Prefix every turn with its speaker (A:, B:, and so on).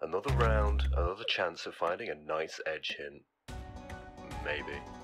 A: Another round, another chance of finding a nice edge hint. Maybe.